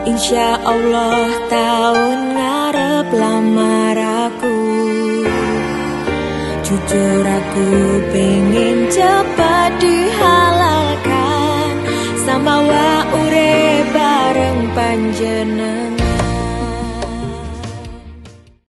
Insya Allah tahun ngarep lamar aku. Jujur aku pengen cepat dihalalkan, sama wa urip bareng panjenengan.